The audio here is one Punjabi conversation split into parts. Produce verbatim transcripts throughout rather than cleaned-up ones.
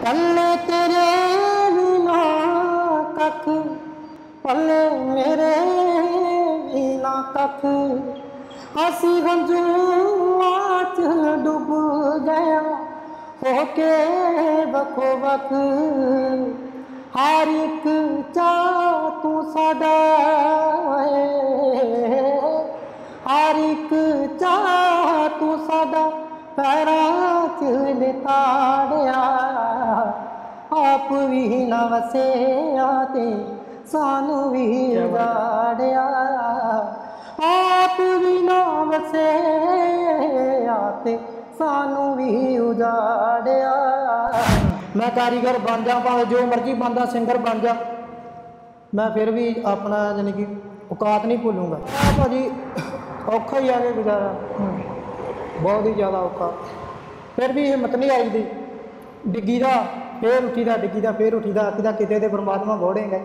पल्ले तेरे बिना कख, पल्ले मेरे बिना कख, हसी गंजुआ च डूब गया होके बखो बख। हर एक चाह तू साडा है, हर एक चाह तू साडा पैरां च लिताड़िया। आप भी ना वसिया ते सानू भी उजाड़िया, आप भी ना वसिया ते सानू भी उजाड़िया। मैं कारीगर बन जा, भावें जो मर्जी बनदा सिंगर बन जा, मैं फिर भी अपना यानी कि औकात नहीं भूलूंगा। भाजी औखा ही आगे गुजारा, बहुत ही ज़्यादा औखा, फिर भी हिम्मत नहीं आई दी। डिग्गी दा फिर उठी दा, डिग्गी दा फिर उठी दा, आखी दा किते दे परमात्मा बोड़ेंगे।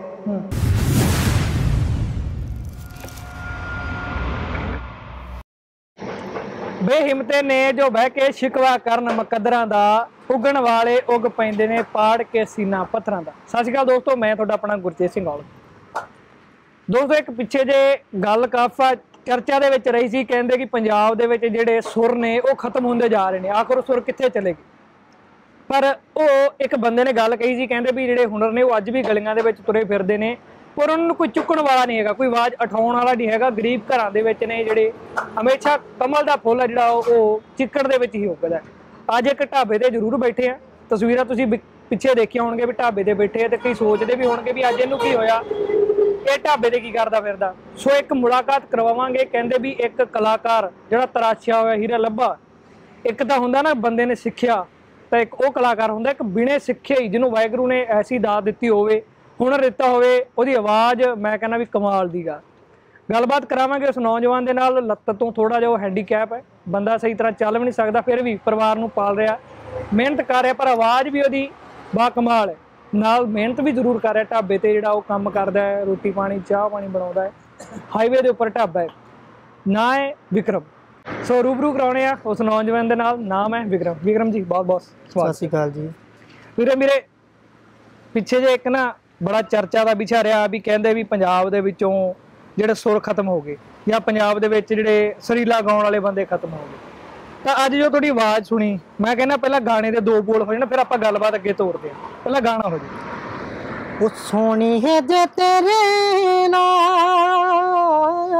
बेहिम्मते ने जो बह के शिकवा करन मुकद्दरां दा, उगण वाले उग पैंदे ने पाड़ के सीना पत्थरां दा। सत श्री अकाल दोस्तों, मैं तुहाडा अपना गुरचेत सिंह औल। दोस्तों एक पिछे जे गल काफा चर्चा दे विच रही सी, कहंदे कि पंजाब दे विच जिहड़े सुर ने वो खत्म होंदे जा रहे हैं, आखिर सुर कित्थे चले गए। पर वो एक बंदे ने गल कही सी, कहंदे भी जिहड़े हुनर ने वो अज भी गलियां दे विच तुरे फिरदे ने, पर उन्होंने कोई चुकण वाला नहीं है, कोई आवाज़ उठाउण वाला नहीं है। गरीब घरां दे विच ने जिहड़े हमेशा कमल दा फुल है जिहड़ा वो चिक्कड़ दे विच ही उगदा है। अज एक ढाबे ते जरूर बैठे हैं, तस्वीरां तुसीं पिछे देखिया होणगे भी ढाबे ते बैठे ते कई सोचते भी होणगे भी अज इहनूं की होया, ये ढाबे ते की करदा फिरदा। सो एक मुलाकात करवावांगे। कहंदे भी एक कलाकार जिहड़ा तराशिया होया हीरा लब्भा, एक तां हुंदा ना बंदे ने सिੱਖਿਆ तो एक वो कलाकार हुंदा, एक बिने सिੱਖੇ ही जिन्होंने वाहिगुरू ने ऐसी दात दित्ती होवे, हुनर दिता होवे, ओहदी आवाज़ मैं कहना भी कमाल दी गा। गलबात करावांगे उस नौजवान दे नाल, लत्त तो थोड़ा जिहा हैंडीकैप है, बंदा सही तरह चल भी नहीं सकता, फिर भी परिवार नूं पाल रहा, मेहनत कर रहा, पर आवाज़ भी ओहदी बा कमाल है, नाल मेहनत भी जरूर कर रहा। ढाबे ते जिहड़ा वो काम करदा है, रोटी पानी चाह पानी बनाउंदा है, हाईवे दे उपर ढाबा है, ना है विक्रम। सो रूबरू कराउने आ उस नौजवान दे नाल, नाम है विक्रम। विक्रम जी बहुत बहुत सत श्री अकाल जी। वीरे मेरे पिछे जे एक ना बड़ा चर्चा का विषय रहा भी, कहंदे भी पंजाब दे विचों जिहड़े सुर खत्म हो गए, या पंजाब दे विच जिहड़े सरीला गाउण वाले बंदे खत्म हो गए। तो अज जो तुहाडी आवाज़ सुनी, मैं कहना पहला गाने दे दो बोल हो जाण, फिर आपां गलबात अगे तोड़दे हां। पहला गाना हो जाए। ओ सोनी है जे तेरे नाल,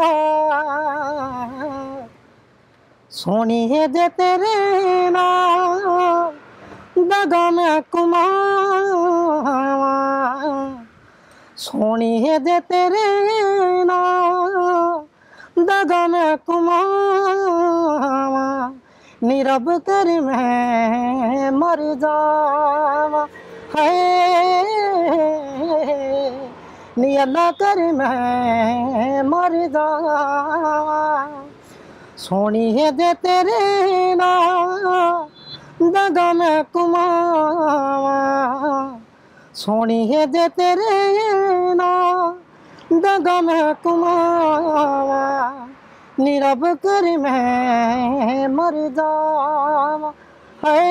सोनी है जे तेरे नाल, दगा मैं कुमावा, सोनी है जे तेरे नाल, दगा मैं कुमावा, नी रब कर मैं मर जावा, है नी अल्लाह कर मैं मर जावा, सोनी है जे तेरे नाल, दगा मैं कुमावा, सोनी है जे तेरे नाल, दगा मैं कुमावा, नी रब कर मैं मर जावा, है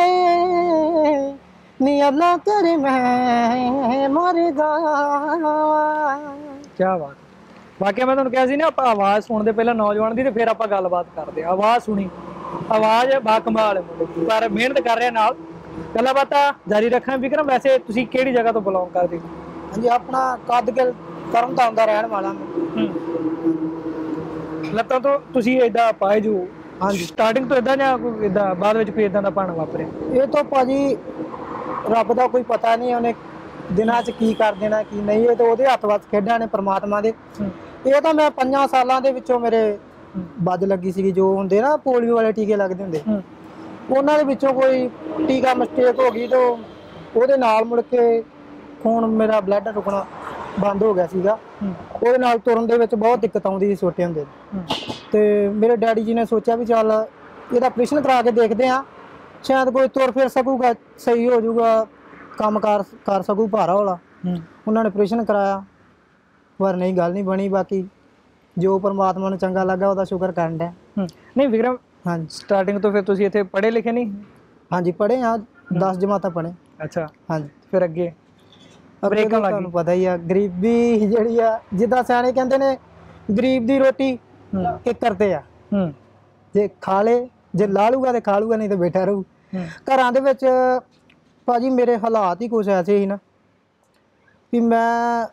नी अल्लाह कर मैं मर जावा। क्या बात। बाकी मैं तुहानूं कहा सी ना, आपां आवाज़ सुणदे पहला नौजवान दी, ते फिर आपां गलबात करदे। आवाज़ सुनी, आवाज़ बाकमाल है, पर मेहनत कर रहे नाल। गल्लां बातां जारी रखां। विक्रम वैसे तुसीं किहड़ी जगह तो बिलोंग करदे हो? हाँ जी, अपना कदगिल तरनताਰਨ दा रहण वाला मैं। लत्तां तो तुसीं इदां पाए जो? हाँ जी। स्टार्टिंग तो इदां जां कोई इदां बाद विच कोई इदां दा भाना वापरिया? ये तो भाजी रब दा कोई पता नहीं, उन्हें दिनां च की कर देना की नहीं, ये तो उहदे हत्थ वस खेडां ने परमात्मा दे। ये तो मैं पंजां सालां दे विचों मेरे बज लगी सी, जो हुंदे ना पोलियो वाले टीके लगदे हुंदे, उन्हां दे विचों कोई टीका मिस्टेक हो गई, तो उहदे नाल मुड़ के खून मेरा ब्लड रुकना बंद हो गया सीगा। उहदे नाल तुरन दे विच बहुत दिक्कत आउंदी सी छोटे हुंदे। ते मेरे डैडी जी ने सोचा भी चल ਇਹਦਾ ਆਪਰੇਸ਼ਨ करा के देखते हैं, शायद कोई तुर फिर सकूगा, सही हो जाऊगा, काम कार कर सकू भारा वाला। उन्होंने ऑपरेशन कराया, पर नहीं गल नहीं बनी। बाकी जो परमात्मा ने चंगा लगा वह शुक्र करन डे। नहीं विक्रम, हाँ स्टार्टिंग तो फिर तुसीं इत्थे पढ़े लिखे नहीं? हाँ जी, पढ़े हाँ, दस जमातां पढ़े। ਅੱਛਾ ਹਾਂਜੀ ਫਿਰ ਅੱਗੇ ਅੱਗੇ ਬ੍ਰੇਕਾਂ ਤਾਂ ਲੱਗ ਤੁਹਾਨੂੰ ਪਤਾ ਹੀ ਆ, ਗਰੀਬੀ ਜਿਹੜੀ ਆ, ਜਿੱਦਾਂ ਸਿਆਣੇ ਕਹਿੰਦੇ ਨੇ ਗਰੀਬ ਦੀ ਰੋਟੀ ਹੂੰ ਕਿੱਕਰ ਤੇ ਆ, ਹੂੰ ਜੇ ਖਾ ਲੇ, ਜੇ ਲਾ ਲੂਗਾ ਤੇ ਖਾ ਲੂਗਾ, ਨਹੀਂ ਤੇ ਬੈਠਾ ਰਹੂ। ਹੂੰ ਘਰਾਂ ਦੇ ਵਿੱਚ ਭਾਜੀ ਮੇਰੇ ਹਾਲਾਤ ਹੀ ਕੁਛ ਐਸੇ ਸੀ ਨਾ ਕਿ ਮੈਂ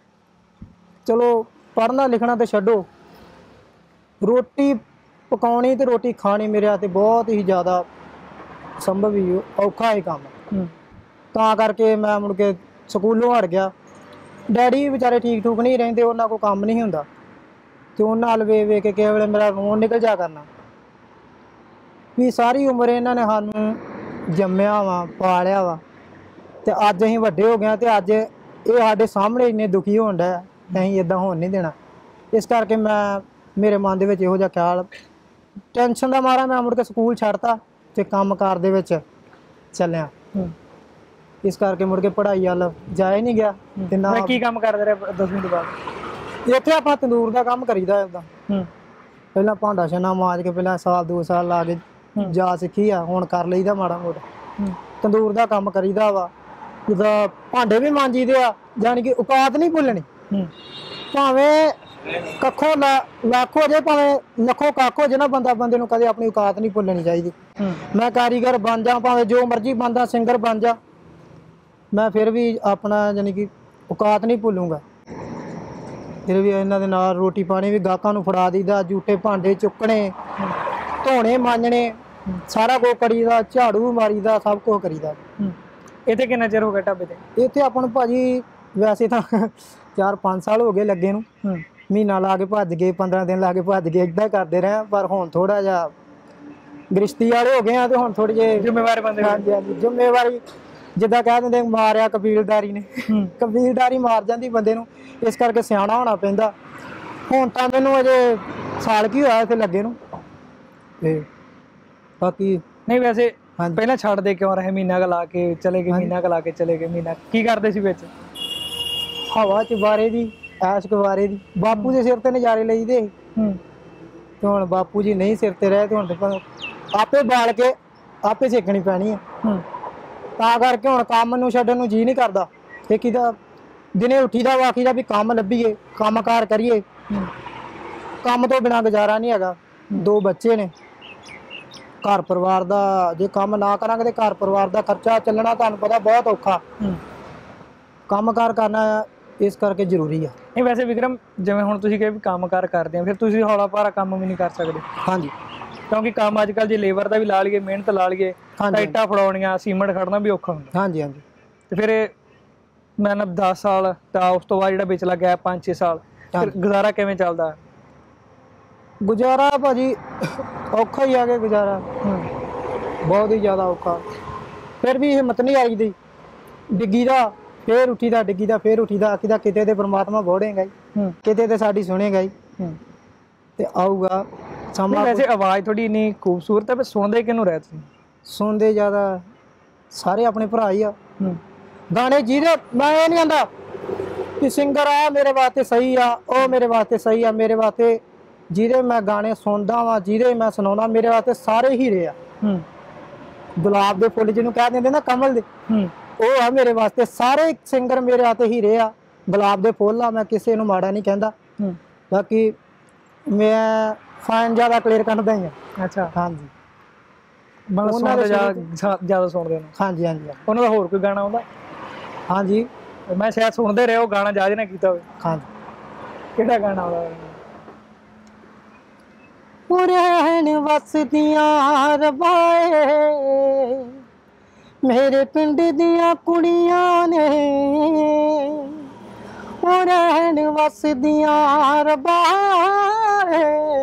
ਚਲੋ ਪੜ੍ਹਨਾ ਲਿਖਣਾ ਤੇ ਛੱਡੋ, ਰੋਟੀ ਪਕਾਉਣੀ ਤੇ ਰੋਟੀ ਖਾਣੀ ਮੇਰੇ ਹੱਥ ਬਹੁਤ ਹੀ ਜ਼ਿਆਦਾ ਸੰਭਵ ਹੀ ਔਖਾ ਹੀ ਕੰਮ। ਹੂੰ ਤਾਂ ਕਰਕੇ ਮੈਂ ਮੁੜ ਕੇ ਸਕੂਲੋਂ ਹਟ ਗਿਆ। ਡੈਡੀ ਵੀ ਵਿਚਾਰੇ ਠੀਕ ਠੂਕ ਨਹੀਂ ਰਹਿੰਦੇ, ਉਹਨਾਂ ਕੋਲ ਕੰਮ ਨਹੀਂ ਹੁੰਦਾ, ਤੇ ਉਹਨਾਂ ਨਾਲ ਵੇਖ ਵੇਖ ਕੇ ਕਿਸੇ ਵੇਲੇ ਮੇਰਾ ਰੋਣ ਨਿਕਲ ਜਾ ਕਰਨਾ ਵੀ ਸਾਰੀ ਉਮਰ ਇਹਨਾਂ ਨੇ ਸਾਨੂੰ ਜੰਮਿਆ ਵਾ, ਪਾਲਿਆ ਵਾ, ਤੇ ਅੱਜ ਅਸੀਂ ਵੱਡੇ ਹੋ ਗਏ ਤੇ ਅੱਜ ਇਹ ਸਾਡੇ ਸਾਹਮਣੇ ਇੰਨੇ ਦੁਖੀ ਹੋਣ ਡਿਆ, ਅਸੀਂ ਇਦਾਂ ਹੋਣ ਨਹੀਂ ਦੇਣਾ। ਇਸ ਕਰਕੇ ਮੈਂ ਮੇਰੇ ਮਨ ਦੇ ਵਿੱਚ ਇਹੋ ਜਿਹਾ ਖਿਆਲ, ਟੈਨਸ਼ਨ ਦਾ ਮਾਰਾ ਮੈਂ ਮੁੜ ਕੇ ਸਕੂਲ ਛੱਡਤਾ ਤੇ ਕੰਮਕਾਰ ਦੇ ਵਿੱਚ ਚੱਲਿਆ। ਹੂੰ ਇਸ ਕਰਕੇ ਮੁੜ ਕੇ ਪੜ੍ਹਾਈ ਵੱਲ ਜਾ ਹੀ ਨਹੀਂ ਗਿਆ। ਤੇ ਨਾ ਫਿਰ ਕੀ ਕੰਮ ਕਰਦੇ ਰਹੇ ਦਸਵੀਂ ਤੋਂ ਬਾਅਦ? ਇੱਥੇ ਆਪਾਂ ਤੰਦੂਰ ਦਾ ਕੰਮ ਕਰੀਦਾ ਉਦਾਂ, ਹੂੰ ਪਹਿਲਾਂ ਭਾਂਡਾ ਛੰਨਾ ਮਾਜ ਕੇ ਪਹਿਲਾਂ ਸਾਲ ਦੋ ਸਾਲ ਲਾ ਕੇ ਜਾ ਸਿੱਖੀ ਆ, ਹੁਣ ਕਰ ਲਈਦਾ ਮਾੜਾ ਮੋਟਾ। ਹੂੰ ਤੰਦੂਰ ਦਾ ਕੰਮ ਕਰੀਦਾ ਵਾ, ਜਿੱਦਾਂ ਭਾਂਡੇ ਵੀ ਮਾਂਜੀਦੇ ਆ, ਜਾਣੀ ਕਿ ਔਕਾਤ ਨਹੀਂ ਭੁੱਲਣੀ, ਹੂੰ ਭਾਵੇਂ ਕੱਖੋਂ ਲੱਖ ਹੋ ਜੇ, ਭਾਵੇਂ ਲੱਖੋਂ ਕੱਖ ਹੋ ਜੇ ਨਾ, ਬੰਦਾ ਬੰਦੇ ਨੂੰ ਕਦੇ ਆਪਣੀ ਔਕਾਤ ਨਹੀਂ ਭੁੱਲਣੀ ਚਾਹੀਦੀ। ਹੂੰ ਮੈਂ ਕਾਰੀਗਰ ਬਣ ਜਾ, ਭਾਵੇਂ ਜੋ ਮਰਜ਼ੀ ਬਣਦਾ, ਸਿੰਗਰ ਬਣ ਜਾ, ਮੈਂ ਫਿਰ ਵੀ ਆਪਣਾ ਜਾਣੀ ਕਿ ਔਕਾਤ ਨਹੀਂ ਭੁੱਲੂੰਗਾ। ਫਿਰ ਵੀ ਇਹਨਾਂ ਦੇ ਨਾਲ ਰੋਟੀ ਪਾਣੀ ਵੀ ਗਾਹਕਾਂ ਨੂੰ ਫੜਾ ਦਈਦਾ, ਜੂਠੇ ਭਾਂਡੇ ਚੁੱਕਣੇ, ਧੋਣੇ ਮਾਂਜਣੇ, ਸਾਰਾ ਕੁਝ ਕਰੀਦਾ, ਝਾੜੂ ਮਾਰੀਦਾ, ਸਭ ਕੁਝ ਕਰੀਦਾ। ਹੂੰ ਇੱਥੇ ਕਿੰਨਾ ਚਿਰ ਹੋ ਗਿਆ ਢਾਬੇ ਤੇ? ਇੱਥੇ ਆਪਾਂ ਨੂੰ ਭਾਜੀ ਵੈਸੇ ਤਾਂ ਚਾਰ ਪੰਜ ਸਾਲ ਹੋ ਗਏ ਲੱਗੇ ਨੂੰ, ਹੂੰ ਮਹੀਨਾ ਲਾ ਕੇ ਭੱਜ ਗਏ, ਪੰਦਰਾਂ ਦਿਨ ਲਾ ਕੇ ਭੱਜ ਗਏ, ਇੱਦਾਂ ਕਰਦੇ ਰਹੇ। ਪਰ ਹੁਣ ਥੋੜਾ ਜਿਹਾ ਗ੍ਰਿਸ਼ਤੀ ਵਾਲੇ ਹੋ ਗਏ ਆ, ਤੇ ਹੁਣ ਥੋੜੇ ਜਿਹੇ ਜ਼ਿੰਮੇਵਾਰ ਬੰਦੇ। ਹਾਂਜੀ ਹਾਂਜੀ ਜ਼ਿੰਮੇਵਾਰੀ, ਜਿੱਦਾਂ ਕਹਿ ਦਿੰਦੇ ਮਾਰਿਆ ਕਬੀਲਦਾਰੀ ਨੇ, ਕਬੀਲਦਾਰੀ ਮਾਰ ਜਾਂਦੀ ਬੰਦੇ ਨੂੰ, ਇਸ ਕਰਕੇ ਸਿਆਣਾ ਹੋਣਾ ਪੈਂਦਾ। ਹੁਣ ਤਾਂ ਮੈਨੂੰ ਅਜੇ ਸਾਲ ਕੀ ਹੋਇਆ ਇੱਥੇ ਲੱਗੇ ਨੂੰ, ਤੇ ਬਾਕੀ ਨਹੀਂ ਵੈਸੇ ਹਾਂਜੀ ਪਹਿਲਾਂ ਛੱਡਦੇ ਕਿਉਂ ਰਹੇ? ਮਹੀਨਾ ਕੁ ਲਾ ਕੇ ਚਲੇ ਗਏ, ਮਹੀਨਾ ਕੁ ਲਾ ਕੇ ਚਲੇ ਗਏ, ਮਹੀਨਾ ਕੀ ਕਰਦੇ ਸੀ ਵਿੱਚ? ਹਵਾ ਚ ਬਾਰੇ ਦੀ, ਐਸ਼ ਕੁਵਾਰੇ ਦੀ, ਬਾਪੂ ਦੇ ਸਿਰ ਤੇ ਨਜ਼ਾਰੇ ਲਈਦੇ। ਹੂੰ ਤੇ ਹੁਣ ਬਾਪੂ ਜੀ ਨਹੀਂ ਸਿਰ ਤੇ ਰਹੇ, ਤੇ ਹੁਣ ਤੇ ਆਪੇ ਬਾਲ ਕੇ ਆਪੇ ਸੇਕਣੀ ਪੈਣੀ ਆ। ਹੂੰ ਤਾਂ ਕਰਕੇ ਹੁਣ ਕੰਮ ਨੂੰ ਛੱਡਣ ਨੂੰ ਜੀ ਨਹੀਂ ਕਰਦਾ। ਇਹ ਕਿਦਾ ਦਿਨੇ ਉੱਠੀ ਦਾ ਵਾਕੀ ਦਾ ਵੀ ਕੰਮ ਲੱਭੀਏ, ਕੰਮਕਾਰ ਕਰੀਏ, ਕੰਮ ਤੋਂ ਬਿਨਾਂ ਗੁਜ਼ਾਰਾ ਨਹੀਂ ਹੈਗਾ। ਦੋ ਬੱਚੇ ਨੇ, ਘਰ ਪਰਿਵਾਰ ਦਾ ਜੇ ਕੰਮ ਨਾ ਕਰਾਂਗੇ ਤੇ ਘਰ ਪਰਿਵਾਰ ਦਾ ਖਰਚਾ ਚੱਲਣਾ ਤੁਹਾਨੂੰ ਪਤਾ ਬਹੁਤ ਔਖਾ। ਕੰਮਕਾਰ ਕਰਨਾ ਇਸ ਕਰਕੇ ਜ਼ਰੂਰੀ ਆ। ਨਹੀਂ ਵੈਸੇ ਵਿਕਰਮ, ਜਿਵੇਂ ਹੁਣ ਤੁਸੀਂ ਕਹੇ ਵੀ ਕੰਮਕਾਰ ਕਰਦੇ ਆ, ਫਿਰ ਤੁਸੀਂ ਹੌਲਾ ਭਾਰਾ ਕੰਮ ਵੀ ਨਹੀਂ ਕਰ ਸਕਦੇ। ਹਾਂਜੀ ਕਿਉਂਕਿ ਕੰਮ ਅੱਜ ਕੱਲ੍ਹ ਜੇ ਲੇਬਰ ਦਾ ਵੀ ਲਾ ਲਈਏ, ਮਿਹਨਤ ਲਾ ਲਈਏ, ਟਾਈਟਾਂ ਫੜਾਉਣੀਆਂ, ਸੀਮੈਂਟ ਖੜਨਾ ਵੀ ਔਖਾ ਹੁੰਦਾ। ਹਾਂਜੀ ਹਾਂਜੀ ਤੇ ਫਿਰ ਇਹ ਮੈਂ ਨਾ ਦਸ ਸਾਲ ਤਾਂ ਉਸ ਤੋਂ ਬਾਅਦ ਜਿਹੜਾ ਵਿਚਲਾ ਗੈਪ ਪੰਜ ਛੇ ਸਾਲ, ਫਿਰ ਗੁਜ਼ਾਰਾ ਕਿਵੇਂ ਚੱਲਦਾ? ਗੁਜ਼ਾਰਾ ਭਾਜੀ ਔਖਾ ਹੀ ਆ ਗਿਆ ਗੁਜ਼ਾਰਾ, ਬਹੁਤ ਹੀ ਜ਼ਿਆਦਾ ਔਖਾ। ਫਿਰ ਵੀ ਹਿੰਮਤ ਨਹੀਂ ਆਈ ਦੀ, ਡਿੱਗੀ ਦਾ ਫੇਰ ਉੱਠੀ ਦਾ, ਡਿੱਗੀ ਦਾ ਫੇਰ ਉੱਠੀ ਦਾ, ਆਖੀਦਾ ਕਿਤੇ ਤੇ ਪਰਮਾਤਮਾ ਬੋੜੇਗਾ ਹੀ, ਕਿਤੇ ਤੇ ਸਾਡੀ ਸੁਣੇਗਾ ਹੀ, ਤੇ ਆਊਗਾ ਸਮਾਂ। ਵੈਸੇ ਆਵਾਜ਼ ਥੋੜੀ ਇੰਨੀ ਖੂਬਸੂਰਤ ਹੈ, ਪਰ ਸੁਣਦੇ ਕਿਹਨੂੰ ਰਹਿ ਤੁਸੀਂ? ਸੁਣਦੇ ਜ਼ਿਆਦਾ ਸਾਰੇ ਆਪਣੇ ਭਰਾ ਹੀ ਆ। ਗਾਣੇ ਜਿਹਦੇ, ਮੈਂ ਇਹ ਨਹੀਂ ਆਂਦਾ ਕਿ ਸਿੰਗਰ ਆ ਮੇਰੇ ਵਾਸਤੇ ਸਹੀ ਆ, ਉਹ ਮੇਰੇ ਵਾਸਤੇ ਸਹੀ ਆ, ਮੇਰੇ ਵਾਸਤੇ ਜਿਹਦੇ ਮੈਂ ਗਾਣੇ ਸੁਣਦਾ ਵਾਂ, ਜਿਹਦੇ ਮੈਂ ਸੁਣਾਉਂਦਾ, ਮੇਰੇ ਵਾਸਤੇ ਸਾਰੇ ਹੀਰੇ ਆ। ਗੁਲਾਬ ਦੇ ਫੁੱਲ ਜਿਹਨੂੰ ਕਹਿ ਦਿੰਦੇ ਨਾ, ਕਮਲ ਦੇ, ਉਹ ਆ ਮੇਰੇ ਵਾਸਤੇ। ਸਾਰੇ ਸਿੰਗਰ ਮੇਰੇ ਵਾਸਤੇ ਹੀਰੇ ਆ, ਗੁਲਾਬ ਦੇ ਫੁੱਲ ਆ। ਮੈਂ ਕਿਸੇ ਨੂੰ ਮਾੜਾ ਨਹੀਂ ਕਹਿੰਦਾ। ਬਾਕੀ ਮੈਂ ਫਾਈਨ ਜ਼ਿਆਦਾ ਕਲੀਅਰ ਕਰਦਾ ਹੀ ਆ। ਅੱਛਾ ਹਾਂਜੀ, ਉਹਨਾਂ ਦਾ ਜ਼ਿਆਦਾ ਸੁਣਦੇ ਨੇ? ਹਾਂਜੀ ਹਾਂਜੀ। ਉਹਨਾਂ ਦਾ ਹੋਰ ਕੋਈ ਗਾਣਾ ਆਉਂਦਾ? ਹਾਂਜੀ, ਮੈਂ ਸ਼ਾਇਦ ਸੁਣਦੇ ਰਹੇ ਉਹ ਗਾਣਾ ਜਾਜ ਨਾ ਕੀਤਾ ਹੋਵੇ। ਹਾਂਜੀ, ਕਿਹੜਾ ਗਾਣਾ ਆਉਂਦਾ? ਰਹਿਣ ਵਸਦੀਆਂ ਰਬਾਏ ਮੇਰੇ ਪਿੰਡ ਦੀਆਂ ਕੁੜੀਆਂ ਨੇ, ਉਹ ਰਹਿਣ ਵਸਦੀਆਂ ਰਬਾਏ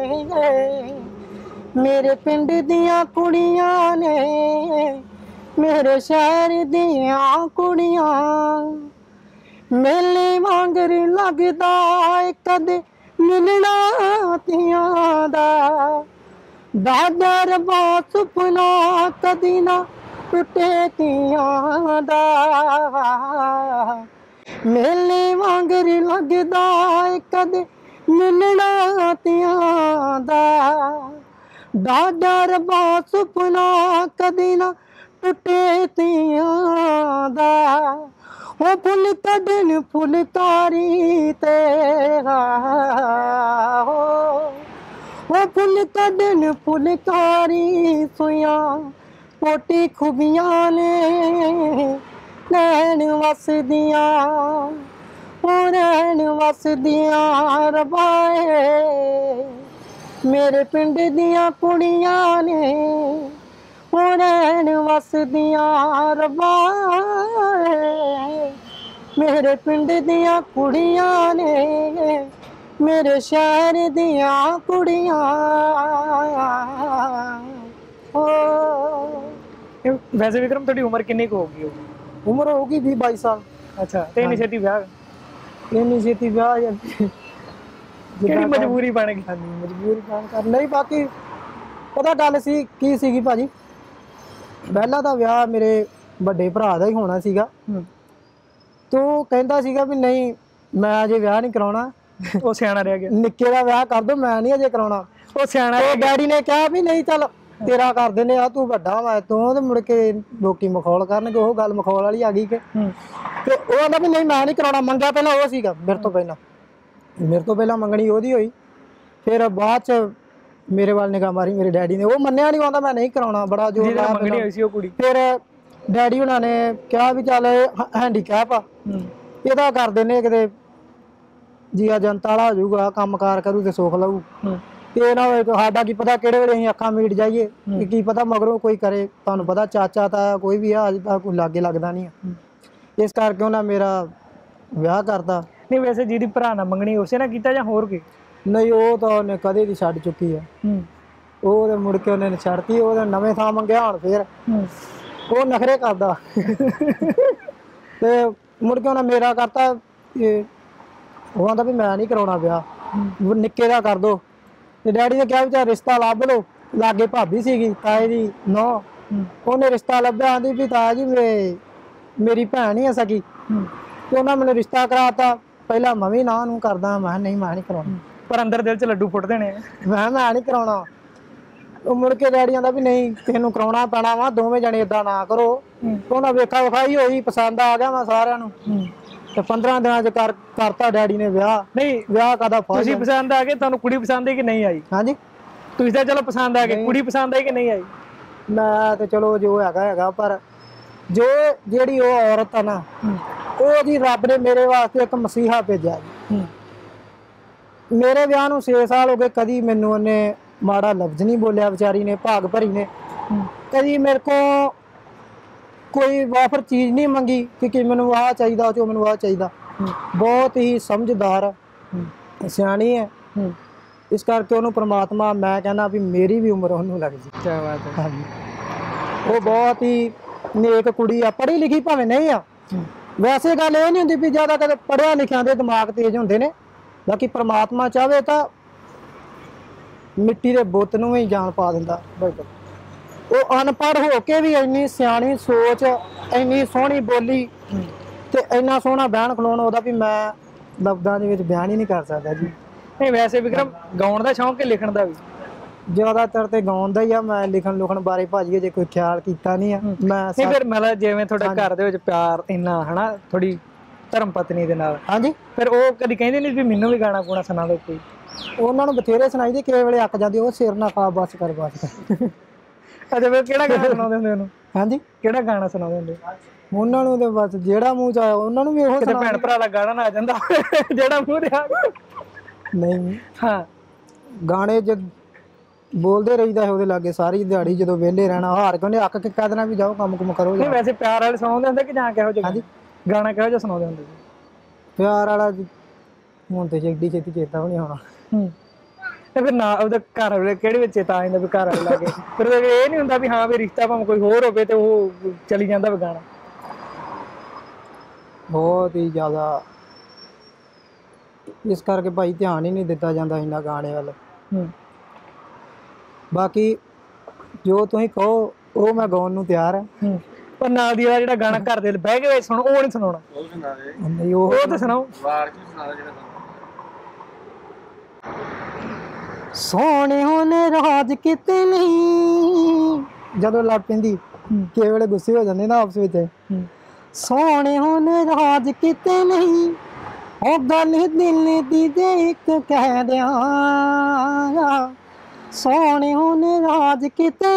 ਮੇਰੇ ਪਿੰਡ ਦੀਆਂ ਕੁੜੀਆਂ ਨੇ, ਮੇਰੇ ਸ਼ਹਿਰ ਦੀਆਂ ਕੁੜੀਆਂ। ਮੇਲੇ ਵਾਂਗਰ ਲੱਗਦਾ ਕਦੇ ਮਿਲਣਾ ਤੀਆਂ ਦਾ, ਦਾਦਾ ਰੱਬਾ ਸੁਪਨਾ ਕਦੀ ਨਾ ਟੁੱਟੇ ਤੀਆਂ ਦਾ। ਮੇਲੇ ਵਾਂਗਰ ਲੱਗਦਾ ਕਦੇ ਮਿਲਣਾ ਤੀਆਂ ਦਾ, ਦਾਦਾ ਰੱਬਾ ਸੁਪਨਾ ਕਦੀ ਨਾ ਟੁੱਟੇ ਤੀਆਂ ਉਹ ਫੁੱਲ ਕੱਢਣ ਫੁਲਕਾਰੀ ਤੇ ਹੋ ਉਹ ਫੁੱਲ ਕੱਢਣ ਫੁਲਕਾਰੀ ਸੋਇਆਂ ਕੋਟੀ ਖੂਬੀਆਂ ਨੇ ਨੈਣ ਵਸਦੀਆਂ ਉਹ ਨੈਣ ਵਸਦੀਆਂ ਰਬਾਏ ਮੇਰੇ ਪਿੰਡ ਦੀਆਂ ਕੁੜੀਆਂ ਨੇ ਉਹ ਨੈਣ ਵਸਦੀਆਂ ਰਬਾਏ ਮੇਰੇ ਪਿੰਡ ਦੀਆਂ ਕੁੜੀਆਂ ਨੇ ਮੇਰੇ ਸ਼ਹਿਰ ਦੀਆਂ ਕੁੜੀਆਂ ਓ ਇਹ ਵੈਸੇ ਵਿਕਰਮ ਤੁਹਾਡੀ ਉਮਰ ਕਿੰਨੀ ਕੁ ਹੋ ਗਈ ਹੋਊਗੀ? ਉਮਰ ਹੋਊਗੀ ਵੀਹ ਬਾਈ ਸਾਲ। ਅੱਛਾ ਤੇ ਇੰਨੀ ਛੇਤੀ ਵਿਆਹ ਇੰਨੀ ਛੇਤੀ ਵਿਆਹ ਜਾਂ ਕਿਹੜੀ ਮਜਬੂਰੀ ਬਣ ਗਈ? ਮਜਬੂਰੀ ਬਣ ਕਰ ਨਹੀਂ ਬਾਕੀ ਪਤਾ ਗੱਲ ਸੀ ਕੀ ਸੀਗੀ ਭਾਜੀ ਪਹਿਲਾਂ ਤਾਂ ਵਿਆਹ ਮੇਰੇ ਵੱਡੇ ਭਰਾ ਦਾ ਹੀ ਹੋਣਾ ਸੀਗਾ ਤੂੰ ਕਹਿੰਦਾ ਸੀਗਾ ਵੀ ਨਹੀਂ ਮੈਂ ਅਜੇ ਵਿਆਹ ਨਹੀਂ ਕਰਾਉਣਾ ਉਹ ਸਿਆਣਾ ਰਹਿ ਗਿਆ ਨਿੱਕੇ ਦਾ ਵਿਆਹ ਕਰ ਦੋ ਮੈਂ ਨਹੀਂ ਅਜੇ ਕਰਾਉਣਾ ਉਹ ਸਿਆਣਾ ਉਹ ਡੈਡੀ ਨੇ ਕਿਹਾ ਵੀ ਨਹੀਂ ਚੱਲ ਤੇਰਾ ਕਰ ਦਿੰਦੇ ਆ ਤੂੰ ਵੱਡਾ ਵਾ ਤੂੰ ਤੇ ਮੁੜ ਕੇ ਲੋਕੀ ਮਖੌਲ ਕਰਨਗੇ ਉਹ ਗੱਲ ਮਖੌਲ ਵਾਲੀ ਆ ਗਈ ਕਿ ਤੇ ਉਹ ਕਹਿੰਦਾ ਵੀ ਨਹੀਂ ਮੈਂ ਨਹੀਂ ਕਰਾਉਣਾ ਮੰਗਿਆ ਪਹਿਲਾਂ ਉਹ ਸੀਗਾ ਮੇਰੇ ਤੋਂ ਪਹਿਲਾਂ ਮੇਰੇ ਤੋਂ ਪਹਿਲਾਂ ਮੰਗਣੀ ਉਹਦੀ ਹੋਈ ਫਿਰ ਬਾਅਦ ਚ ਮੇਰੇ ਵੱਲ ਨਿਗਾਹ ਮਾਰੀ ਮੇਰੇ ਡੈਡੀ ਨੇ ਉਹ ਮੰਨਿਆ ਨਹੀਂ ਆਉਂਦਾ ਮੈਂ ਨਹੀਂ ਕਰਾਉਣਾ ਬੜਾ ਜ਼ੋਰ ਲਾਇਆ ਮੰਗਣੀ ਹੋਈ ਸੀ ਉਹ ਕੁੜੀ ਫਿਰ ਡੈਡੀ ਉਹਨਾਂ ਨੇ ਕਿਹਾ ਵੀ ਚੱਲ ਹੈਂਡੀਕੈਪ ਆ ਇਹਦਾ ਕਰ ਦਿੰਦੇ ਕਿਤੇ ਜੀਆ ਜਨਤਾ ਵਾਲਾ ਹੋ ਜਾਊਗਾ ਕੰਮ ਕਾਰ ਕਰੂ ਤੇ ਸੁੱਖ ਲਊ ਤੇ ਨਾ ਸਾਡਾ ਕੀ ਪਤਾ ਕਿਹੜੇ ਵੇਲੇ ਅਸੀਂ ਅੱਖਾਂ ਮੀਟ ਜਾਈਏ ਕੀ ਪਤਾ ਮਗਰੋਂ ਕੋਈ ਕਰੇ ਤੁਹਾਨੂੰ ਪਤਾ ਚਾਚਾ ਤਾਂ ਕੋਈ ਵੀ ਆ ਅੱਜ ਤੱਕ ਕੋਈ ਲਾਗੇ ਲੱਗਦਾ ਨਹੀਂ ਇਸ ਕਰਕੇ ਉਹਨਾਂ ਮੇਰਾ ਵਿਆਹ ਕਰਤਾ ਨਹੀਂ ਵੈਸੇ ਜਿਹਦੀ ਭਰਾ ਨਾਲ ਮੰਗਣੀ ਉਸੇ ਨਾਲ ਕੀਤਾ ਜਾਂ ਹੋਰ ਕੀ ਨਹੀਂ ਉਹ ਤਾਂ ਉਹਨੇ ਕਦੇ ਦੀ ਛੱਡ ਚੁੱਕੀ ਆ ਉਹ ਤੇ ਮੁੜ ਕੇ ਉਹਨੇ ਛੱਡਤੀ ਉਹਦੇ ਨਵੇਂ ਥਾਂ ਮੰਗਿਆ ਹੁਣ ਫੇਰ ਉਹ ਨਖਰੇ ਕਰਦਾ ਤੇ ਮੁੜ ਕੇ ਉਹਨੇ ਮੇਰਾ ਕਰਤਾ ਉਹ ਆਂਦਾ ਵੀ ਮੈਂ ਨਹੀਂ ਕਰਾਉਣਾ ਵਿਆਹ ਨਿੱਕੇ ਦਾ ਕਰ ਦੋ ਤੇ ਡੈਡੀ ਨੇ ਕਿਹਾ ਵੀ ਚਾਹ ਰਿਸ਼ਤਾ ਲੱਭ ਲਓ ਲਾਗੇ ਭਾਬੀ ਸੀਗੀ ਤਾਏ ਦੀ ਨੌ ਉਹਨੇ ਰਿਸ਼ਤਾ ਲੱਭਿਆ ਆਂਦੀ ਵੀ ਤਾਇਆ ਜੀ ਮੇਰੀ ਭੈਣ ਹੀ ਆ ਸਕੀ ਤੇ ਉਹਨਾਂ ਮੈਨੂੰ ਰਿਸ਼ਤਾ ਕਰਾਤਾ ਪਹਿਲਾਂ ਮੈਂ ਵੀ ਨਾ ਨੂੰ ਕਰਦਾ ਮੈਂ ਨਹੀਂ ਮੈਂ ਨਹੀਂ ਕਰਾਉਣਾ ਪਰ ਅੰਦਰ ਦਿਲ ਚ ਲੱਡੂ ਫੁੱਟ ਦੇਣੇ ਮੈਂ ਮੈਂ ਨਹੀਂ ਕਰਾਉਣਾ ਉਹ ਮੁੜ ਕੇ ਡੈਡੀ ਆਂਦਾ ਵੀ ਨਹੀਂ ਕਿਸੇ ਨੂੰ ਕਰਾਉਣਾ ਪੈਣਾ ਵਾ ਦੋਵੇਂ ਜਣੇ ਏਦਾਂ ਨਾ ਕਰੋ ਉਹਨਾਂ ਵੇਖਾ ਵਿਖਾਈ ਹੋਈ ਪਸੰਦ ਆ ਗਿਆ ਮੈਂ ਸਾਰਿਆਂ ਨੂੰ ਤੇ ਪੰਦਰਾਂ ਦਿਨਾਂ ਚ ਕਰ ਕਰਤਾ ਡੈਡੀ ਨੇ ਵਿਆਹ ਨਹੀਂ ਵਿਆਹ ਕਾਦਾ ਤੁਸੀਂ ਪਸੰਦ ਆ ਗਏ ਤੁਹਾਨੂੰ ਕੁੜੀ ਪਸੰਦ ਆਈ ਕਿ ਨਹੀਂ ਆਈ ਹਾਂਜੀ ਤੁਸੀਂ ਤਾਂ ਚਲੋ ਪਸੰਦ ਆ ਗਏ ਕੁੜੀ ਪਸੰਦ ਆਈ ਕਿ ਨਹੀਂ ਆਈ ਮੈਂ ਤੇ ਚਲੋ ਜੋ ਹੈਗਾ ਹੈਗਾ ਪਰ ਜੋ ਜਿਹੜੀ ਉਹ ਔਰਤ ਆ ਨਾ ਉਹ ਜੀ ਰੱਬ ਨੇ ਮੇਰੇ ਵਾਸਤੇ ਇੱਕ ਮਸੀਹਾ ਭੇਜਿਆ ਜੀ ਮੇਰੇ ਵਿਆਹ ਨੂੰ ਛੇ ਸਾਲ ਹੋ ਗਏ ਕਦੀ ਮੈਨੂੰ ਉਹਨੇ ਮਾੜਾ ਲਫ਼ਜ਼ ਨਹੀਂ ਬੋਲਿਆ ਵਿਚਾਰੀ ਨੇ ਭਾਗ ਭਰੀ ਨੇ ਕਦੀ ਮੇਰੇ ਕੋ ਕੋਈ ਵਾਫਰ ਚੀਜ਼ ਨਹੀਂ ਮੰਗੀ ਕਿ ਮੈਨੂੰ ਆਹ ਚਾਹੀਦਾ ਉਹ ਮੈਨੂੰ ਆਹ ਚਾਹੀਦਾ ਬਹੁਤ ਹੀ ਸਮਝਦਾਰ ਸਿਆਣੀ ਹੈ ਇਸ ਕਰਕੇ ਉਹਨੂੰ ਪ੍ਰਮਾਤਮਾ ਮੈਂ ਕਹਿੰਦਾ ਵੀ ਮੇਰੀ ਵੀ ਉਮਰ ਉਹਨੂੰ ਲੱਗ ਜੀ ਕੀ ਬਾਤ ਹੈ ਹਾਂਜੀ ਉਹ ਬਹੁਤ ਹੀ ਨੇਕ ਕੁੜੀ ਆ ਪੜ੍ਹੀ ਲਿਖੀ ਭਾਵੇਂ ਨਹੀਂ ਆ ਵੈਸੇ ਗੱਲ ਇਹ ਨਹੀਂ ਹੁੰਦੀ ਵੀ ਜ਼ਿਆਦਾ ਕਦੇ ਪੜ੍ਹਿਆ ਲਿਖਿਆਂ ਦੇ ਦਿਮਾਗ ਤੇਜ਼ ਹੁੰਦੇ ਨੇ ਬਾਕੀ ਪ੍ਰਮਾਤਮਾ ਚਾਹਵੇ ਤਾਂ ਮਿੱਟੀ ਦੇ ਬੁੱਤ ਨੂੰ ਵੀ ਜਾਨ ਪਾ ਦਿੰਦਾ ਉਹ ਅਨਪੜ੍ਹ ਹੋ ਕੇ ਵੀ ਇੰਨੀ ਸਿਆਣੀ ਸੋਚ ਇੰਨੀ ਸੋਹਣੀ ਬੋਲੀ ਤੇ ਇੰਨਾ ਸੋਹਣਾ ਬਿਆਨ ਖਲੋਣ ਉਹਦਾ ਵੀ ਮੈਂ ਲਫ਼ਜ਼ਾਂ ਦੇ ਵਿੱਚ ਬਿਆਨ ਹੀ ਨਹੀਂ ਕਰ ਸਕਦਾ ਜੀ ਨਹੀਂ ਵੈਸੇ ਵਿਕਰਮ ਗਾਉਣ ਦਾ ਸ਼ੌਂਕ ਕਿ ਲਿਖਣ ਦਾ ਵੀ ਜ਼ਿਆਦਾਤਰ ਤੇ ਗਾਉਣ ਦਾ ਹੀ ਆ ਮੈਂ ਲਿਖਣ ਲੁਖਣ ਬਾਰੇ ਭਾਜੀ ਜੇ ਕੋਈ ਖਿਆਲ ਕੀਤਾ ਨਹੀਂ ਆ ਮੈਂ ਨਹੀਂ ਫਿਰ ਮਤਲਬ ਜਿਵੇਂ ਤੁਹਾਡੇ ਘਰ ਦੇ ਵਿੱਚ ਪਿਆਰ ਇੰਨਾ ਹਨਾ ਥੋੜੀ ਧਰਮ ਪਤਨੀ ਦੇ ਨਾਲ ਹਾਂਜੀ ਫਿਰ ਉਹ ਕਦੀ ਕਹਿੰਦੇ ਨਹੀਂ ਵੀ ਮੈਨੂੰ ਵੀ ਗਾਣਾ ਗੁਣਾ ਸੁਣਾ ਦਿਓ ਕੋਈ ਉਹਨਾਂ ਨੂੰ ਬਥੇਰੇ ਸੁਣਾਈ ਦੇ ਕਿਸੇ ਵੇਲੇ ਅੱਕ ਜਾਂਦੀ ਉਹ ਸਿਰ ਨਾ ਖਾ ਬਸ ਕਰ ਬਸ ਕਰ ਅੱਛਾ ਫਿਰ ਕਿਹੜਾ ਗਾਣਾ ਸੁਣਾਉਂਦੇ ਹੁੰਦੇ ਉਹਨੂੰ ਹਾਂਜੀ ਕਿਹੜਾ ਗਾਣਾ ਸੁਣਾਉਂਦੇ ਹੁੰਦੇ ਉਹਨਾਂ ਨੂੰ ਤੇ ਬਸ ਜਿਹੜਾ ਮੂੰਹ ਚ ਆਇਆ ਉਹਨਾਂ ਨੂੰ ਵੀ ਉਹ ਕਿਤੇ ਭੈਣ ਭਰਾ ਦਾ ਗਾਣਾ ਨਾ ਆ ਜਾਂਦਾ ਜਿਹੜਾ ਮੂੰਹ ਤੇ ਆ ਨਹੀਂ ਹਾਂ ਗਾਣੇ ਜਦ ਬੋਲਦੇ ਰਹੀਦਾ ਉਹਦੇ ਲਾਗੇ ਸਾਰੀ ਦਿਹਾੜੀ ਜਦੋਂ ਵਿਹਲੇ ਰਹਿਣਾ ਹਾਰ ਕੇ ਉਹਨੇ ਅੱਕ ਕੇ ਕਹਿ ਦੇਣਾ ਵੀ ਜਾਓ ਕੰਮ ਕੁਮ ਕਰੋ ਨਹੀਂ ਵੈਸੇ ਪਿਆਰ ਵਾਲੇ ਸੁਣਾਉਂਦੇ ਹੁੰਦੇ ਕਿ ਜਾਂ ਕਿਹੋ ਜਿਹਾ ਗਾਣਾ ਕਿਹੋ ਜਿਹਾ ਸੁਣਾਉਂਦੇ ਹੁੰਦੇ ਪਿਆਰ ਵਾਲਾ ਹੁਣ ਤੇ ਜੱਡੀ ਛੇਤੀ ਚੇਤਾ ਵੀ ਨਹੀਂ ਹੋਣਾ ਹੂੰ ਤੇ ਫਿਰ ਨਾ ਉਹਦੇ ਘਰ ਵਾਲੇ ਕਿਹੜੇ ਵਿੱਚ ਚੇਤਾ ਆ ਜਾਂਦਾ ਵੀ ਘਰ ਵਾਲੇ ਲਾਗੇ ਫਿਰ ਇਹ ਨਹੀਂ ਹੁੰਦਾ ਵੀ ਹਾਂ ਵੀ ਰਿਸ਼ਤਾ ਭਾਵੇਂ ਕੋਈ ਹੋਰ ਹੋਵੇ ਤੇ ਉਹ ਚਲੀ ਜਾਂਦਾ ਵੀ ਗਾਣਾ ਬਹੁਤ ਹੀ ਜ਼ਿਆਦਾ ਇਸ ਕਰਕੇ ਭਾਈ ਧਿਆਨ ਹੀ ਨਹੀਂ ਦਿੱਤਾ ਜਾਂਦਾ ਇੰਨਾ ਗਾਣੇ ਵੱਲ ਹੂੰ ਬਾਕੀ ਜੋ ਤੁਸੀਂ ਕਹੋ ਉਹ ਮੈਂ ਗਾਉਣ ਨੂੰ ਤਿਆਰ ਹਾਂ ਪਰ ਨਾਲ ਦੀ ਜਿਹੜਾ ਗਾਣਾ ਘਰ ਦੇ ਬਹਿ ਕੇ ਸੁਣੋ ਉਹ ਨਹੀਂ ਸੁਣਾਉਣਾ ਨਹੀਂ ਉਹ ਉਹ ਤਾਂ ਸੁਣਾਓ ਸੋਹਣਿਓ ਨੇ ਰਾਜ ਕਿਤੇ ਨਹੀਂ ਜਦੋਂ ਲੜ ਪੈਂਦੀ ਕਿਸੇ ਵੇਲੇ ਗੁੱਸੇ ਹੋ ਜਾਂਦੇ ਨਾ ਆਪਸ ਵਿੱਚ ਸੋਹਣੇ ਹੁਣ ਰਾਜ ਕਿਤੇ ਨਹੀਂ ਉਹ ਗੱਲ ਦਿਲ ਦੀ ਜੇ ਇੱਕ ਕਹਿ ਦਿਆਂ ਸੋਹਣੇ ਹੁਣ ਰਾਜ ਕਿਤੇ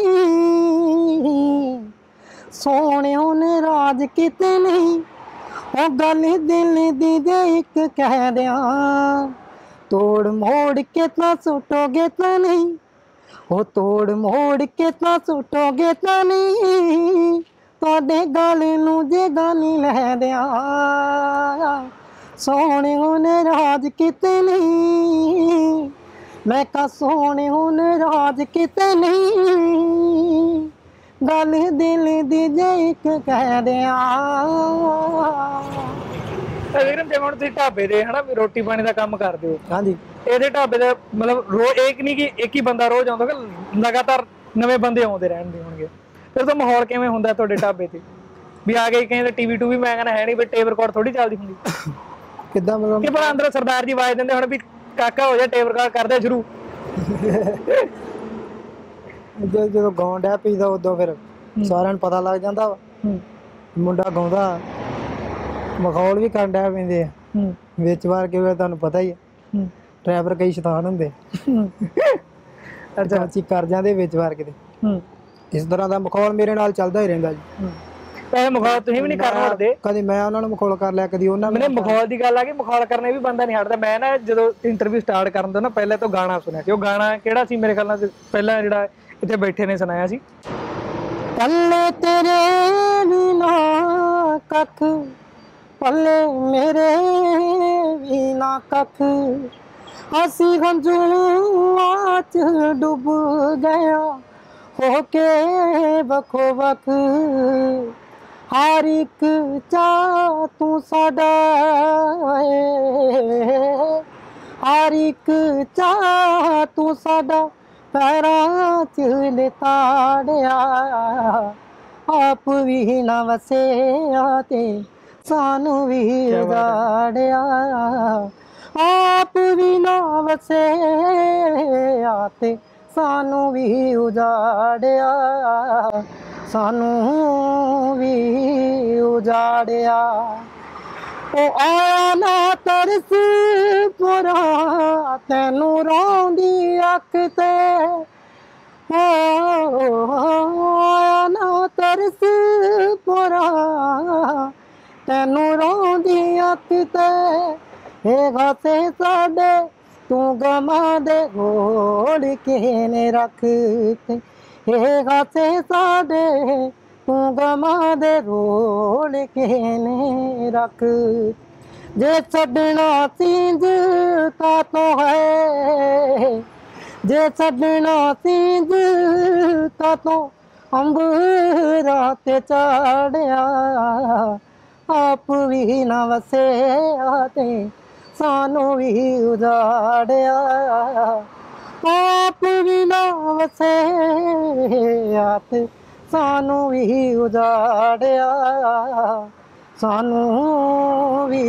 ਨਹੀਂ ਸੋਹਣੇ ਹੁਣ ਰਾਜ ਕਿਤੇ ਨਹੀਂ ਉਹ ਗੱਲ ਦਿਲ ਦੀ ਜੇ ਇੱਕ ਕਹਿ ਦਿਆਂ ਤੋੜ ਮੋੜ ਕੇ ਤਾਂ ਸੁੱਟੋਗੇ ਤਾਂ ਨਹੀਂ ਉਹ ਤੋੜ ਮੋੜ ਕੇ ਤਾਂ ਸੁੱਟੋਗੇ ਤਾਂ ਨਹੀਂ ਤੁਹਾਡੇ ਗਲ ਨੂੰ ਜੇ ਗਾਨੀ ਲੈ ਦਿਆਂ ਸੋਹਣੇ ਹੁਣ ਰਾਜ ਕਿਤੇ ਨਹੀਂ ਮੈਂ ਕਾ ਸੋਹਣੇ ਹੁਣ ਰਾਜ ਕਿਤੇ ਨਹੀਂ ਗੱਲ ਦਿਲ ਦੀ ਜੇ ਇੱਕ ਕਹਿ ਦਿਆਂ ਵਿਕਰਮ ਜਿਵੇਂ ਹੁਣ ਤੁਸੀਂ ਢਾਬੇ ਦੇ ਹਨਾ ਵੀ ਰੋਟੀ ਪਾਣੀ ਦਾ ਕੰਮ ਕਰਦੇ ਹੋ ਹਾਂਜੀ ਇਹਦੇ ਢਾਬੇ ਦਾ ਮਤਲਬ ਰੋਜ਼ ਇੱਕ ਨਹੀਂ ਕਿ ਇੱਕ ਹੀ ਬੰਦਾ ਰੋਜ਼ ਆਉਂਦਾ ਕਿ ਲਗਾਤਾਰ ਨਵੇਂ ਬੰਦੇ ਆਉਂਦੇ ਰਹਿਣਗੇ ਹੋਣਗੇ ਫਿਰ ਤਾਂ ਮਾਹੌਲ ਕਿਵੇਂ ਹੁੰਦਾ ਤੁਹਾਡੇ ਢਾਬੇ ਤੇ ਵੀ ਆ ਗਏ ਕਹਿੰਦੇ ਟੀਵੀ ਟੂ ਵੀ ਮੈਂ ਕਹਿੰਦਾ ਹੈ ਨਹੀਂ ਵੀ ਟੇਪ ਰਿਕਾਰਡ ਥੋੜੀ ਚੱਲਦੀ ਹੁੰਦੀ ਕਿੱਦਾਂ ਮਤਲਬ ਕਿ ਭਲਾ ਅੰਦਰ ਸਰਦਾਰ ਜੀ ਆਵਾਜ਼ ਦਿੰਦੇ ਹੁਣ ਵੀ ਕਾਕਾ ਹੋ ਜਾ ਟੇਪ ਰਿਕਾਰਡ ਕਰਦੇ ਸ਼ੁਰੂ ਜਦੋਂ ਜਦੋਂ ਗਾਉਣ ਡਿਆ ਪੀਦਾ ਉਦੋਂ ਫਿਰ ਸਾਰਿਆਂ ਨੂੰ ਪਤਾ ਲੱਗ ਜਾਂਦਾ ਵਾ ਮੁੰਡਾ ਗਾਉਂਦਾ ਮਖੌਲ ਵੀ ਕਰਨ ਡਿਆ ਪੈਂਦੇ ਆ ਵਿੱਚ ਵਾਰ ਕੇ ਤੁਹਾਨੂੰ ਪਤਾ ਹੀ ਆ ਡਰਾਈਵਰ ਕਈ ਸ਼ੈਤਾਨ ਹੁੰਦੇ ਅੱਛਾ ਅਸੀਂ ਕਰ ਜਾਂਦੇ ਵਿੱਚ ਵਾਰ ਕਿਤੇ ਇਸ ਤਰ੍ਹਾਂ ਦਾ ਮਖੌਲ ਮੇਰੇ ਨਾਲ ਚੱਲਦਾ ਹੀ ਰਹਿੰਦਾ ਜੀ ਇਹ ਮਖੌਲ ਤੁਸੀਂ ਵੀ ਨਹੀਂ ਕਰ ਹਟਦੇ ਕਦੀ ਮੈਂ ਉਹਨਾਂ ਨੂੰ ਮਖੌਲ ਕਰ ਲਿਆ ਕਦੀ ਉਹਨਾਂ ਮੈਨੇ ਮਖੌਲ ਦੀ ਗੱਲ ਆ ਕਿ ਮਖੌਲ ਕਰਨੇ ਵੀ ਬੰਦਾ ਨਹੀਂ ਹਟਦਾ ਮੈਂ ਨਾ ਜਦੋਂ ਇੰਟਰਵਿਊ ਸਟਾਰਟ ਕਰਨ ਤੋਂ ਨਾ ਪਹਿਲਾਂ ਤੋਂ ਗਾਣਾ ਸੁਣਿਆ ਸੀ ਉਹ ਗਾਣਾ ਕਿਹੜਾ ਸੀ ਮੇਰੇ ਖਿਆਲ ਨਾਲ ਪਹਿਲਾਂ ਜਿਹੜਾ ਇੱਥੇ ਬੈਠੇ ਨੇ ਸੁਣਾਇਆ ਸੀ ਪੱਲੇ ਤੇਰੇ ਵੀ ਨਾ ਕੱਖ ਪੱਲੇ ਮੇਰੇ ਵੀ ਨਾ ਕੱਖ ਅਸੀਂ ਹੰਝੂਆਂ ਚ ਡੁੱਬ ਗਿਆ ਹੋ ਕੇ ਵੱਖੋ ਵੱਖ ਹਰ ਇੱਕ ਚਾਹ ਤੂੰ ਸਾਡਾ ਹਰ ਇੱਕ ਚਾਹ ਤੂੰ ਸਾਡਾ ਪੈਰਾਂ ਚ ਲਿਤਾੜਿਆ ਆਪ ਵੀ ਨਾ ਵਸਿਆ ਤੇ ਸਾਨੂੰ ਵੀ ਉਜਾੜਿਆ ਆਪ ਵੀ ਨਾ ਵਸਿਆ ਤੇ ਸਾਨੂੰ ਵੀ ਉਜਾੜਿਆ ਸਾਨੂੰ ਵੀ ਉਜਾੜਿਆ ਉਹ ਆਇਆ ਨਾ ਤਰਸ ਪੁਰਾ ਤੈਨੂੰ ਰੋਂਦੀ ਅੱਖ ਤੇ ਆਇਆ ਨਾ ਤਰਸ ਪੁਰਾ ਤੈਨੂੰ ਰੋਂਦੀ ਅੱਖ ਤੇ ਇਹ ਘਾਸੇ ਸਾਡੇ ਤੂੰ ਗਮਾਂ ਦੇ ਘੋਲ ਕੇ ਨੇ ਰੱਖ ਤੇ ਇਹ ਘਾਸੇ ਸਾਡੇ ਤੂੰ ਗਮਾਂ ਦੇ ਰੋਲ ਕੇ ਨੇ ਰੱਖ ਜੇ ਛੱਡਣਾ ਸਿੰਜ ਤਾ ਤੋ ਹੈ ਜੇ ਛੱਡਣਾ ਸਿੰਜ ਤਾ ਤੋ ਅੰਬਰਾਂ ਤੇ ਚੜਿਆ ਆਪ ਵੀ ਨਾ ਵਸਿਆ ਤੇ ਸਾਨੂੰ ਵੀ ਉਜਾੜਿਆ ਆਪ ਵੀ ਨਾ ਵਸਿਆ ਤੇ ਸਾਨੂੰ ਵੀ ਉਜਾੜਿਆ ਸਾਨੂੰ ਵੀ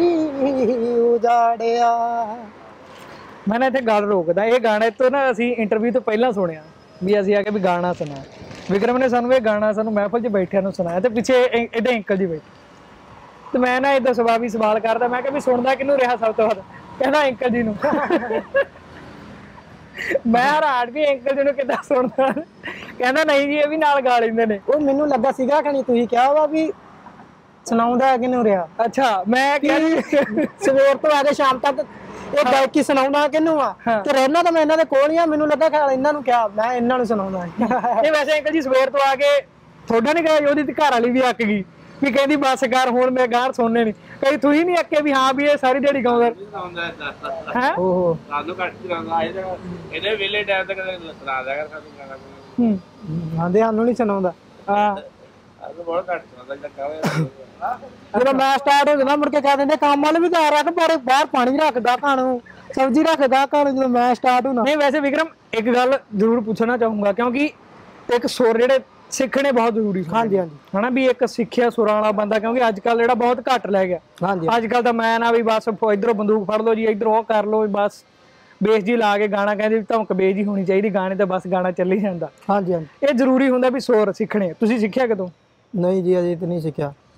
ਉਜਾੜਿਆ ਮੈਂ ਨਾ ਇੱਥੇ ਗੱਲ ਰੋਕਦਾ ਇਹ ਗਾਣੇ ਤੋਂ ਨਾ ਅਸੀਂ ਇੰਟਰਵਿਊ ਤੋਂ ਪਹਿਲਾਂ ਸੁਣਿਆ ਵੀ ਅਸੀਂ ਆ ਕੇ ਵੀ ਗਾਣਾ ਸੁਣਾ ਵਿਕਰਮ ਨੇ ਸਾਨੂੰ ਇਹ ਗਾਣਾ ਸਾਨੂੰ ਮਹਿਫਲ 'ਚ ਬੈਠਿਆਂ ਨੂੰ ਸੁਣਾਇਆ ਤੇ ਪਿੱਛੇ ਇਹਦੇ ਅੰਕਲ ਜੀ ਬੈਠੇ ਤੇ ਮੈਂ ਨਾ ਏਦਾਂ ਸੁਭਾਵੀ ਸਵਾਲ ਕਰਦਾ ਮੈਂ ਕਿਹਾ ਵੀ ਸੁਣਦਾ ਕਿਹਨੂੰ ਰਿਹਾ ਸਭ ਤੋਂ ਵੱਧ ਕਹਿੰਦਾ ਅੰਕਲ ਜੀ ਨੂੰ ਮੈਂ ਹੈਰਾਨ ਵੀ ਅੰਕਲ ਜੀ ਨੂੰ ਕਿੱਦਾਂ ਸੁਣਦਾ ਕਹਿੰਦਾ ਨਹੀਂ ਜੀ ਇਹ ਵੀ ਨਾਲ ਗਾ ਲੈਂਦੇ ਨੇ ਉਹ ਮੈਨੂੰ ਲੱਗਾ ਸੀਗਾ ਖਣੀ ਤੁਸੀਂ ਕਿਹਾ ਵਾ ਵੀ ਸੁਣਾਉਂਦਾ ਕਿਹਨੂੰ ਰਿਹਾ ਅੱਛਾ ਮੈਂ ਕਿਹਾ ਸਵੇਰ ਤੋਂ ਆ ਕੇ ਸ਼ਾਮ ਤੱਕ ਇਹ ਗਾਇਕੀ ਸੁਣਾਉਣਾ ਕਿਹਨੂੰ ਆ ਤੇ ਰਹਿਣਾ ਤਾਂ ਮੈਂ ਇਹਨਾਂ ਦੇ ਕੋਲ ਹੀ ਆ ਮੈਨੂੰ ਲੱਗਾ ਖਿਆਲ ਇਹਨਾਂ ਨੂੰ ਕਿਹਾ ਮੈਂ ਇਹਨਾਂ ਨੂੰ ਸੁਣਾਉਂਦਾ ਇਹ ਵੈਸੇ ਅੰਕਲ ਜੀ ਸਵੇਰ ਤੋਂ ਆ ਕੇ ਤੁਹਾਡਾ ਨਹੀਂ ਗਿਆ ਉਹਦੀ ਘਰ ਵਾਲੀ ਵੀ ਅੱਕ ਗਈ ਵੀ ਕਹਿੰਦੀ ਬਸ ਕਰ ਹੁਣ ਮੈਂ ਗਾਣ ਸੁਣਨੇ ਨਹੀਂ ਕਈ ਤੁਸੀਂ ਨਹੀਂ ਅੱਕੇ ਵੀ ਹਾਂ ਵੀ ਇਹ ਸਾਰੀ ਦਿਹਾੜੀ ਗਾਉਂਦਾ ਹੈ ਓਹੋ ਸਾਨੂੰ ਘੱਟ ਸੁਣਾਉਂਦਾ ਇਹਦੇ ਵੇਲੇ ਟਾਈਮ ਤੱਕ ਸੁਣਾ ਦਿਆ ਕਰ ਸਾਨੂੰ ਗਾਣਾ ਹੂੰ ਆਂਦੇ ਸਾਨੂੰ ਨਹੀਂ ਸੁਣਾਉਂਦਾ ਹਾਂ ਅੱਜ ਬਹੁਤ ਘੱਟ ਸੁਣਾਉਂਦਾ ਜੱਕਾ ਜਦੋਂ ਮੈਂ ਸਟਾਰਟ ਹੋ ਜਾਂਦਾ ਮੁੜ ਕੇ ਕਹਿ ਦਿੰਦੇ ਕੰਮ ਵਾਲੇ ਵੀ ਘਰ ਰੱਖ ਪਰ ਬਾਹਰ ਪਾਣੀ ਰੱਖਦਾ ਕਾਣੂ ਸਬਜ਼ੀ ਰੱਖਦਾ ਕਾਣੂ ਜਦੋਂ ਮੈਂ ਸਟਾਰਟ ਹੋਣਾ ਨਹੀਂ ਵੈਸੇ ਵਿਕਰਮ ਇੱਕ ਗੱਲ ਜ਼ਰੂਰ ਪੁੱਛਣਾ ਚਾਹੂੰਗਾ ਕਿਉਂਕਿ ਇੱਕ ਸੁਰ ਜਿਹੜੇ ਸਿੱਖਣੇ ਬਹੁਤ ਜ਼ਰੂਰੀ ਹਾਂਜੀ ਹਾਂਜੀ ਹਨਾ ਵੀ ਇੱਕ ਸਿੱਖਿਆ ਸੁਰਾਂ ਵਾਲਾ ਬੰਦਾ ਕਿਉਂਕਿ ਅੱਜ ਕੱਲ ਜਿਹੜਾ ਬਹੁਤ ਘੱਟ ਲੈ ਗਿਆ ਹਾਂਜੀ ਅੱਜ ਕੱਲ ਤਾਂ ਮੈਂ ਨਾ ਵੀ ਬਸ ਇਧਰੋਂ ਬੰਦੂਕ ਫੜ ਲਓ ਜੀ ਇਧਰੋਂ ਉਹ ਕਰ ਲਓ ਬਸ ਬੇਸ ਜੀ ਲਾ ਕੇ ਗਾਣਾ ਕਹਿੰਦੇ ਧਮਕ ਬੇਸ ਜੀ ਹੋਣੀ ਚਾਹੀਦੀ ਗਾਣੇ ਤੇ ਬਸ ਗਾਣਾ ਚੱਲੀ ਜਾਂਦਾ ਹਾਂਜੀ ਹਾਂਜੀ ਇਹ ਜ਼ਰੂਰੀ ਹੁੰਦਾ ਵੀ ਸੁਰ ਸਿੱਖਣੇ ਤੁਸੀਂ ਸਿੱਖਿਆ ਕਦੋਂ ਨਹੀਂ ਜੀ ਅਜੇ ਤਾਂ ਨਹੀਂ ਸਿੱਖਿਆ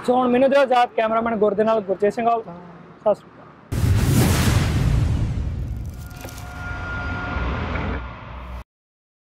ਸੋ ਹੁਣ ਮੈਨੂੰ ਦਿਓ ਆਜ਼ਾਦ, ਕੈਮਰਾਮੈਨ ਗੁਰ ਦੇ ਨਾਲ ਗੁਰਜੀਤ ਸਿੰਘ ਔਲ। ਸਤਿ ਸ਼੍ਰੀ ਅਕਾਲ।